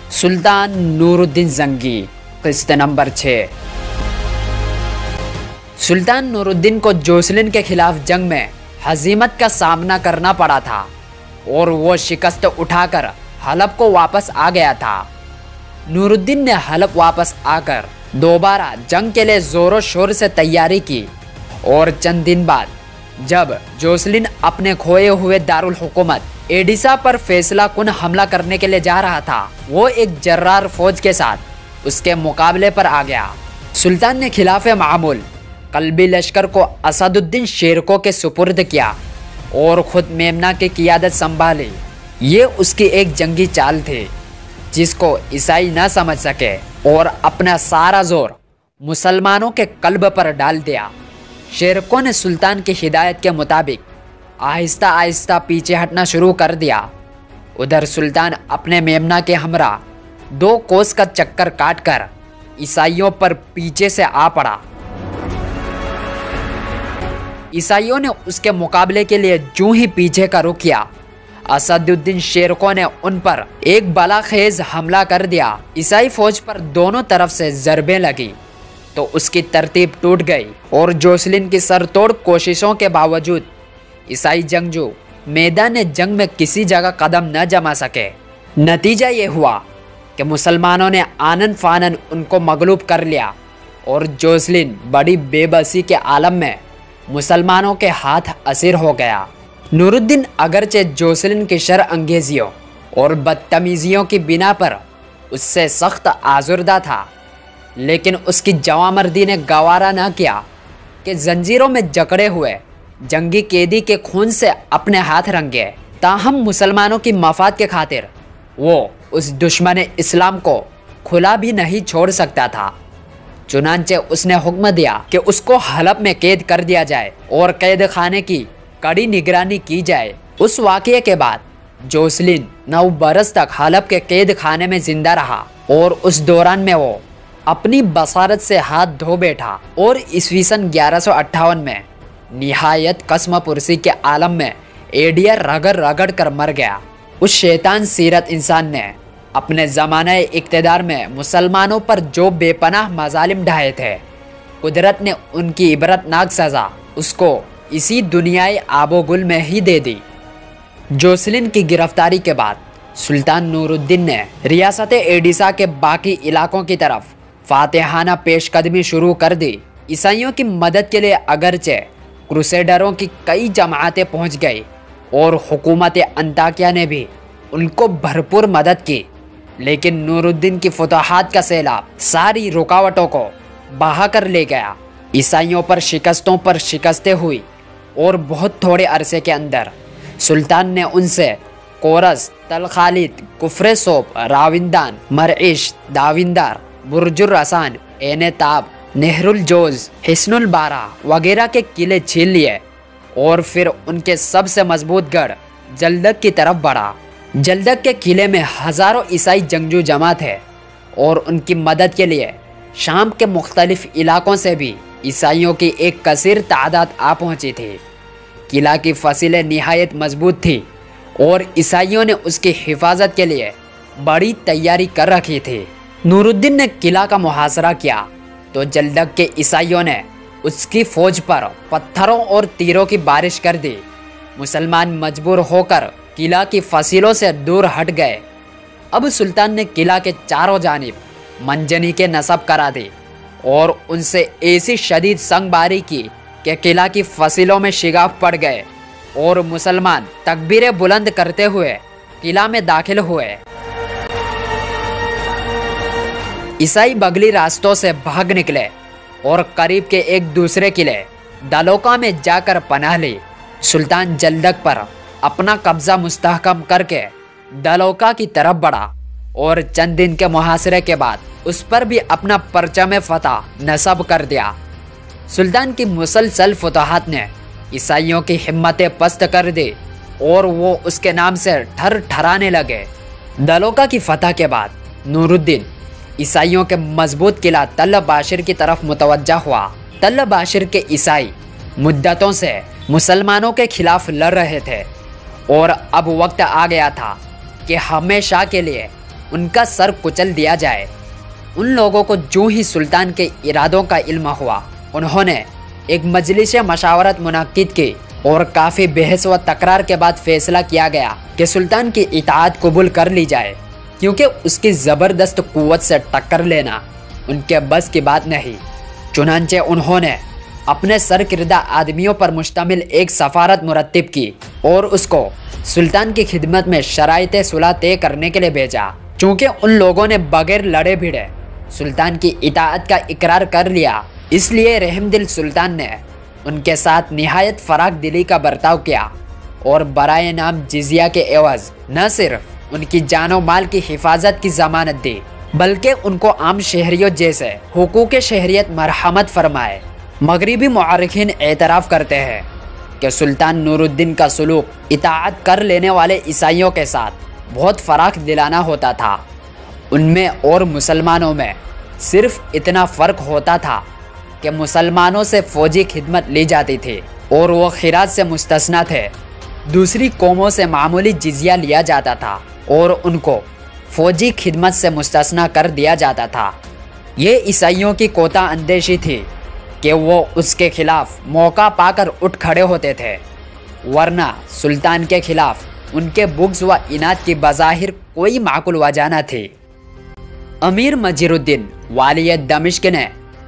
सुल्तान नूरुद्दीन जंगी, किस्त नंबर 6। सुल्तान नूरुद्दीन को जोसलिन के खिलाफ जंग में हजीमत का सामना करना पड़ा था और वो शिकस्त उठाकर हलब को वापस आ गया था। नूरुद्दीन ने हलब वापस आकर दोबारा जंग के लिए जोरों शोर से तैयारी की और चंद दिन बाद जब जोसलिन अपने खोए हुए दारुल हुकूमत एडिसा पर फैसला कुन हमला करने के लिए जा रहा था, वो एक जर्रार फौज के साथ उसके मुकाबले पर आ गया। सुल्तान ने खिलाफे मामूल कल्बी लश्कर को असदुद्दीन शेरको के सुपुर्द किया और खुद मेमना की क़ियादत संभाली। ये उसकी एक जंगी चाल थी जिसको ईसाई न समझ सके और अपना सारा जोर मुसलमानों के कल्ब पर डाल दिया। शेरको ने सुल्तान की हिदायत के मुताबिक आहिस्ता आहिस्ता पीछे हटना शुरू कर दिया। उधर सुल्तान अपने मेमना के हमरा 2 कोस का चक्कर काटकर ईसाइयों पर पीछे से आ पड़ा। ईसाइयों ने उसके मुकाबले के लिए जूं ही पीछे का रुख किया, असदुद्दीन शेरको ने उन पर एक बलाखेज हमला कर दिया। ईसाई फौज पर दोनों तरफ से जरबें लगी तो उसकी तरतीब टूट गई और जोसलिन की सरतोड़ कोशिशों के बावजूद ईसाई जंगजू मैदान जंग में किसी जगह कदम न जमा सके। नतीजा ये हुआ कि मुसलमानों ने आनन फानन उनको मगलूब कर लिया और जोसलिन बड़ी बेबसी के आलम में मुसलमानों के हाथ असीर हो गया। नूरुद्दीन अगरचे जोसलिन की शर अंगेजियों और बदतमीजियों की बिना पर उससे सख्त आजुर्दा था, लेकिन उसकी जवामर्दी ने गवारा न किया कि जंजीरों में जकड़े हुए जंगी कैदी के खून से अपने हाथ रंगे। ताहम मुसलमानों की मफाद के खातिर वो उस दुश्मन इस्लाम को खुला भी नहीं छोड़ सकता था। चुनांचे उसने हुक्म दिया कि उसको हलब में कैद कर दिया जाए और कैद खाने की कड़ी निगरानी की जाए। उस वाक़ये के बाद जोसलिन 9 बरस तक हलब के कैद खाने में जिंदा रहा और उस दौरान में वो अपनी बसारत से हाथ धो बैठा और ईस्वीसन 1158 में निहायत कसम पुरसी के आलम में एडिया रगड़ रगड़ कर मर गया। उस शैतान सीरत इंसान ने अपने ज़माने इक़्तिदार में मुसलमानों पर जो बेपनाह मज़ालिम ढाए थे, कुदरत ने उनकी इबरतनाक सज़ा उसको इसी दुनियाई आबोगुल में ही दे दी। जोसलिन की गिरफ्तारी के बाद सुल्तान नूरुद्दीन ने रियासत एडिसा के बाकी इलाकों की तरफ फातिहाना पेशकदमी शुरू कर दी। ईसाइयों की मदद के लिए अगरचे क्रूसेडरों की कई जमातें पहुंच गई और हुकूमत अंताकिया ने भी उनको भरपूर मदद की, लेकिन नूरुद्दीन की फुतहात का सैलाब सारी रुकावटों को बहा कर ले गया। ईसाइयों पर शिकस्तें हुई और बहुत थोड़े अरसे के अंदर सुल्तान ने उनसे कोरस, तल खालिद, कुफ्रे सोप, राविंदान, मरइश, दाविंदार, बुर्जुर रसान, एने ताब, नेहरुल जोज, हिस्नुल बारा वगैरह के किले छीन लिए और फिर उनके सबसे मजबूत गढ़ जलदक की तरफ बढ़ा। जलदक के किले में हजारों ईसाई जंगजू जमा थे और उनकी मदद के लिए शाम के मुख्तलिफ इलाकों से भी ईसाइयों की एक कसीर तादाद आ पहुंची थी। किला की फसीलें निहायत मजबूत थी और ईसाइयों ने उसकी हिफाजत के लिए बड़ी तैयारी कर रखी थी। नूरुद्दीन ने किला का मुहासरा किया तो जलदक के ईसाइयों ने उसकी फौज पर पत्थरों और तीरों की बारिश कर दी। मुसलमान मजबूर होकर किला की फसीलों से दूर हट गए। अब सुल्तान ने किला के चारों जानिब मंजनी के नस्ब करा दी और उनसे ऐसी शदीद संगबारी की कि किला की फसीलों में शिगाफ पड़ गए और मुसलमान तकबीरें बुलंद करते हुए किला में दाखिल हुए। ईसाई बगली रास्तों से भाग निकले और करीब के एक दूसरे किले दलोका में जाकर पनाह ली। सुल्तान जलदक पर अपना कब्जा मुस्तहकम करके दलोका की तरफ बढ़ा और चंद दिन के मुहासरे के बाद उस पर भी अपना परचम फतह नस्ब कर दिया। सुल्तान की मुसलसल फतहात ने ईसाइयों की हिम्मतें पस्त कर दी और वो उसके नाम से ठर ठराने लगे। दलोका की फतह के बाद नूरुद्दीन ईसाइयों के मजबूत किला तल बाशिर की तरफ मुतवज्जा हुआ। तल बाशिर के ईसाई मुद्दतों से मुसलमानों के खिलाफ लड़ रहे थे और अब वक्त आ गया था कि हमेशा के लिए उनका सर कुचल दिया जाए। उन लोगों को जो ही सुल्तान के इरादों का इल्म हुआ, उन्होंने एक मजलिस मशावरत मुनक्किद की और काफ़ी बहस व तकरार के बाद फैसला किया गया कि सुल्तान की इताअत कबूल कर ली जाए, क्योंकि उसकी ज़बरदस्त कुव्वत से टक्कर लेना उनके बस की बात नहीं। चुनांचे उन्होंने अपने सरकिरदा आदमियों पर मुश्तमिल एक सफारत मुरत्तिब की और उसको सुल्तान की खिदमत में शराइते सुलह तय करने के लिए भेजा। चूँकि उन लोगों ने बगैर लड़े भिड़े सुल्तान की इताअत का इकरार कर लिया, इसलिए रहमदिल सुल्तान ने उनके साथ निहायत फराख दिली का बर्ताव किया और बराए नाम जिजिया के एवज न सिर्फ उनकी जानो माल की हिफाजत की जमानत दी, बल्कि उनको आम शहरियों जैसे हुकूक शहरियत मरहमत फरमाए। मगरिबी मुअर्रिखीन एतराफ़ करते हैं कि सुल्तान नूरुद्दीन का सुलूक इताअत कर लेने वाले ईसाइयों के साथ बहुत फराख दिलाना होता था। उनमें और मुसलमानों में सिर्फ इतना फ़र्क होता था कि मुसलमानों से फ़ौजी खिदमत ली जाती थी और वो खिराज से मुस्तस्ना थे। दूसरी कौमों से मामूली जिजिया लिया जाता था और उनको फ़ौजी खिदमत से मुस्तस्ना कर दिया जाता था। ये ईसाइयों की कोता अंदेशी थी कि वो उसके खिलाफ मौका पाकर उठ खड़े होते थे, वरना सुल्तान के खिलाफ उनके बुग़्ज़ व इनाद की बज़ाहिर कोई माकुल वजह न थी। अमीर मजीरुद्दीन वाली दमिश्क ने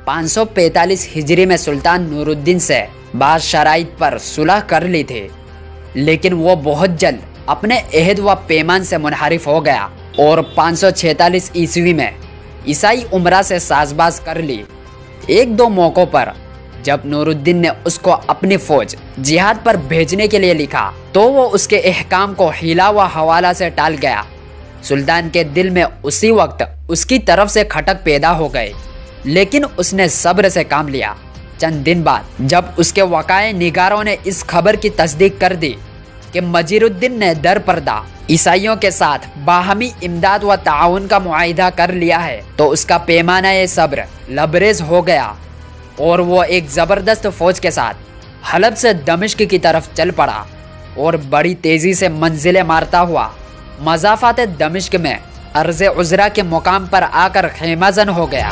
545 हिजरी में सुल्तान नूरुद्दीन से बाज़ शराइत पर सुलह कर ली थी, लेकिन वो बहुत जल्द अपने अहद व पैमान से मुनहरिफ हो गया और 546 ईस्वी में ईसाई उमरा से साजबाज कर ली। एक दो मौक़ों पर जब नूरुद्दीन ने उसको अपनी फ़ौज जिहाद पर भेजने के लिए लिखा, तो वो उसके अहकाम को हिला व हवाला से टाल गया। सुल्तान के दिल में उसी वक्त उसकी तरफ से खटक पैदा हो गई, लेकिन उसने सब्र से काम लिया। चंद दिन बाद जब उसके वकाए निगारों ने इस खबर की तस्दीक कर दी कि मजीरुद्दीन ने दर पर्दा ईसाइयों के साथ बाहमी इमदाद व ताउन का मुआहिदा कर लिया है, तो उसका पैमाना ये सब्र लबरेज हो गया और वो एक ज़बरदस्त फ़ौज के साथ हलब से दमिश्क की तरफ चल पड़ा और बड़ी तेज़ी से मंजिलें मारता हुआ मज़ाफ़ात दमिश्क में अर्ज़ उज़रा के मुकाम पर आकर खेमाजन हो गया।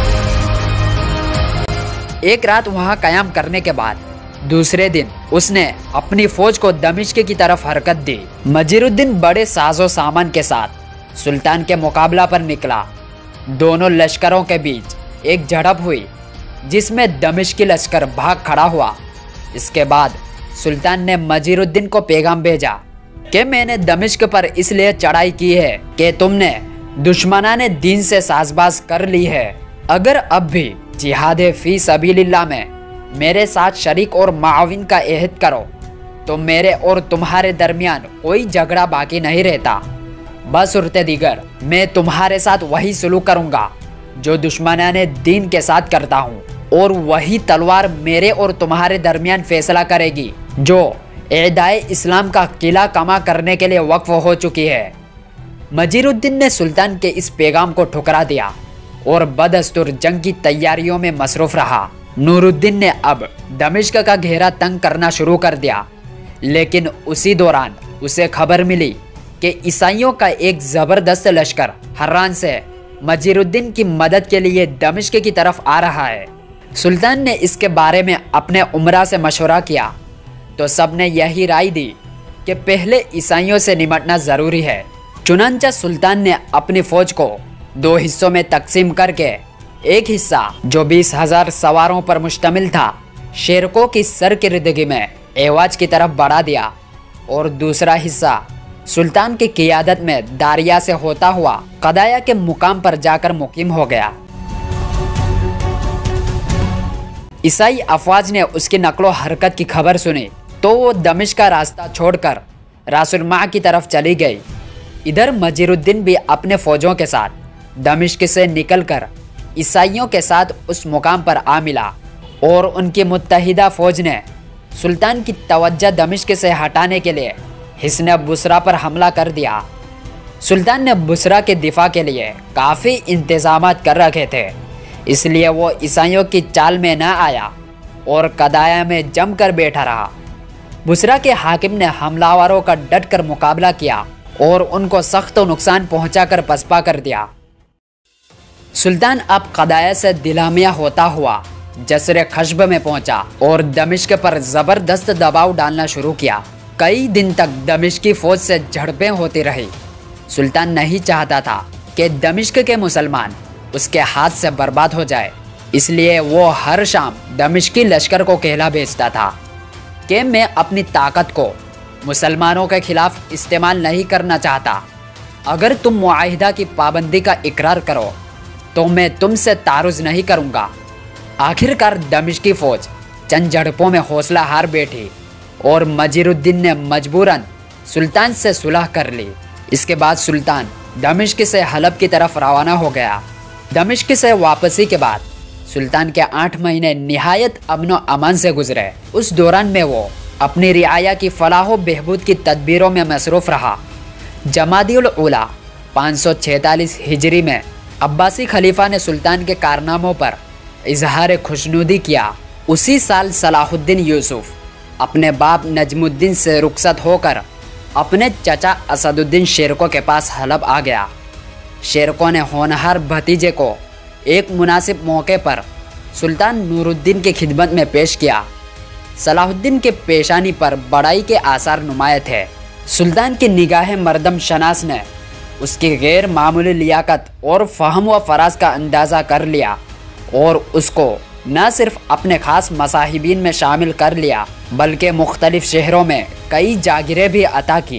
एक रात वहाँ क़याम करने के बाद दूसरे दिन उसने अपनी फ़ौज को दमिश्क की तरफ हरकत दी। मजीरुद्दीन बड़े साजो सामान के साथ सुल्तान के मुकाबला पर निकला। दोनों लश्करों के बीच एक झड़प हुई, जिसमें दमिश्की लश्कर भाग खड़ा हुआ। इसके बाद सुल्तान ने मजीरुद्दीन को पैगाम भेजा कि मैंने दमिश्क पर इसलिए चढ़ाई की है कि तुमने दुश्मनाने दीन से साजबाज कर ली है। अगर अब भी जिहाद फी सबीलिल्लाह में मेरे साथ शरीक और माविन का अहद करो, तो मेरे और तुम्हारे दरमियान कोई झगड़ा बाकी नहीं रहता। बसूरत दीगर मैं तुम्हारे साथ वही सलूक करूँगा जो दुश्मनाने दीन के साथ करता हूँ, और वही तलवार मेरे और तुम्हारे दरमियान फैसला करेगी जो एदाए इस्लाम का किला कमा करने के लिए वक्फ हो चुकी है। मजीरुद्दीन ने सुल्तान के इस पैगाम को ठुकरा दिया और बदस्तूर जंग की तैयारियों में मसरूफ़ रहा। नूरुद्दीन ने अब दमिश्क का घेरा तंग करना शुरू कर दिया, लेकिन उसी दौरान उसे खबर मिली कि ईसाइयों का एक ज़बरदस्त लश्कर हर्रान से मजीरुद्दीन की मदद के लिए दमिश्क की तरफ आ रहा है। सुल्तान ने इसके बारे में अपने उमरा से मशवरा किया, तो सब ने यही राय दी कि पहले ईसाइयों से निपटना ज़रूरी है। चुनांचा सुल्तान ने अपनी फ़ौज को दो हिस्सों में तकसीम करके एक हिस्सा जो 20,000 सवारों पर मुश्तमिल था, शेरकों की सरकिर्दगी में एवाज की तरफ बढ़ा दिया, और दूसरा हिस्सा सुल्तान की क़ियादत में दारिया से होता हुआ कदाया के मुकाम पर जाकर मुकीम हो गया। ईसाई अफवाज ने उसकी नकलो हरकत की खबर सुनी तो वो दमिश्क का रास्ता छोड़कर रासुलमाह की तरफ चली गई। इधर मजीरुद्दीन भी अपने फ़ौजों के साथ दमिश्क से निकलकर ईसाइयों के साथ उस मुकाम पर आ मिला, और उनकी मुत्तहिदा फ़ौज ने सुल्तान की तवज्जो दमिश्क से हटाने के लिए हिस्न बुसरा पर हमला कर दिया। सुल्तान ने बुसरा के दिफा के लिए काफ़ी इंतज़ामात कर रखे थे, इसलिए वो ईसाइयों की चाल में न आया और कदाया में जम कर बैठा रहा। बुसरा के हाकिम ने हमलावरों का डट कर मुकाबला किया और उनको सख्त नुकसान पहुंचाकर पसपा कर दिया। सुल्तान अब क़दाया से दिलामिया होता हुआ जसर खशब में पहुंचा और दमिश्क पर ज़बरदस्त दबाव डालना शुरू किया। कई दिन तक दमिश्क की फ़ौज से झड़पें होती रही। सुल्तान नहीं चाहता था कि दमिश्क के मुसलमान उसके हाथ से बर्बाद हो जाए, इसलिए वो हर शाम दमिश्की लश्कर को कहला भेजता था कि मैं अपनी ताकत को मुसलमानों के खिलाफ इस्तेमाल नहीं करना चाहता। अगर तुम मुआहिदा की पाबंदी का इकरार करो तो मैं तुमसे तारुज़ नहीं करूँगा। आखिरकार दमिश्की फ़ौज चंद झड़पों में हौसला हार बैठी और मजीरुद्दीन ने मजबूरन सुल्तान से सुलह कर ली। इसके बाद सुल्तान दमिश्क से हलब की तरफ रवाना हो गया। दमिश्क से वापसी के बाद सुल्तान के 8 महीने निहायत अमन अमान से गुजरे। उस दौरान में वो अपनी रियाया की फलाह बहबूद की तदबीरों में मसरूफ़ रहा। जमादिउल उला 546 हिजरी में अब्बासी खलीफा ने सुल्तान के कारनामों पर इजहार खुशनुदी किया। उसी साल सलाहुद्दीन यूसुफ अपने बाप नजमुद्दीन से रुखसत होकर अपने चचा असदुद्दीन शेरको के पास हलब आ गया। शेरको ने होनहार भतीजे को एक मुनासिब मौके पर सुल्तान नूरुद्दीन की खिदमत में पेश किया। सलाहुद्दीन के पेशानी पर बड़ाई के आसार नुमाया थे। सुल्तान की निगाह मर्दम शनास ने उसकी गैर मामूली लियाकत और फ़हम व फराज का अंदाज़ा कर लिया और उसको न सिर्फ अपने ख़ास मसाहिबीन में शामिल कर लिया बल्कि मुख्तलिफ शहरों में कई जागीरें भी अता की।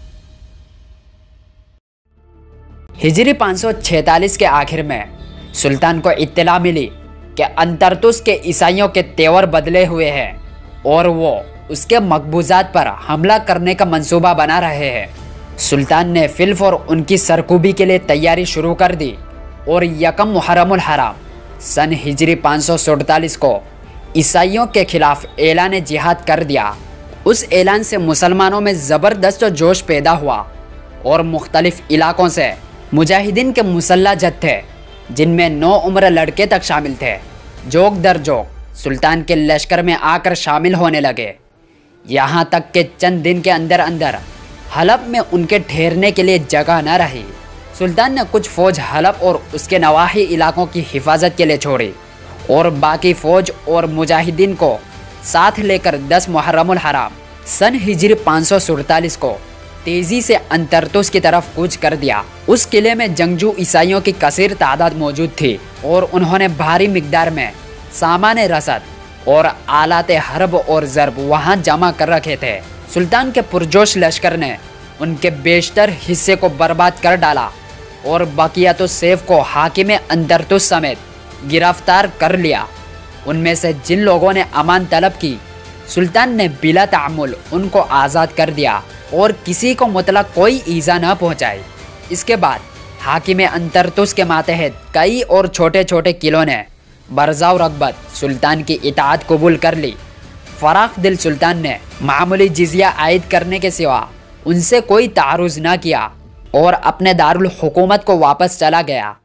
हिजरी 546 के आखिर में सुल्तान को इत्तला मिली कि अंतरतुस के ईसाइयों के तेवर बदले हुए हैं और वो उसके मकबूजात पर हमला करने का मंसूबा बना रहे हैं। सुल्तान ने फिल्फ और उनकी सरकूबी के लिए तैयारी शुरू कर दी और यकम मुहर्रमुल हराम सन हिजरी 547 को ईसाइयों के खिलाफ ऐलान जिहाद कर दिया। उस ऐलान से मुसलमानों में ज़बरदस्त जोश पैदा हुआ और मुख्तलिफ इलाकों से मुजाहिदीन के मुसल्ला जत्थे, जिनमें 9 उम्र लड़के तक शामिल थे, जोक दर जोक सुल्तान के लश्कर में आकर शामिल होने लगे। यहाँ तक कि चंद दिन के अंदर अंदर हलब में उनके ठहरने के लिए जगह न रही। सुल्तान ने कुछ फ़ौज हलब और उसके नवाही इलाकों की हिफाजत के लिए छोड़ी और बाकी फ़ौज और मुजाहिदीन को साथ लेकर 10 मुहर्रमुल हराम सन हिजरी 547 को तेज़ी से अंतरतुस की तरफ कूच कर दिया। उस किले में जंगजू ईसाइयों की कसीर तादाद मौजूद थी और उन्होंने भारी मिकदार में सामान रसद और आलाते हर्ब और ज़रब वहाँ जमा कर रखे थे। सुल्तान के पुरजोश लश्कर ने उनके बेशतर हिस्से को बर्बाद कर डाला और बकियातो सैफ को हाकिम अंतरतुस समेत गिरफ्तार कर लिया। उनमें से जिन लोगों ने अमान तलब की, सुल्तान ने बिला तामुल उनको आज़ाद कर दिया और किसी को मुतलक कोई ईज़ा न पहुँचाई। इसके बाद हाकिम अंतरतुस के मातहत कई और छोटे छोटे किलों ने बरज़ाव रगबत सुल्तान की इताअत कबूल कर ली। फराख दिल सुल्तान ने मामूली जिजिया आयद करने के सिवा उनसे कोई तारुज़ न किया और अपने दारुल हुकूमत को वापस चला गया।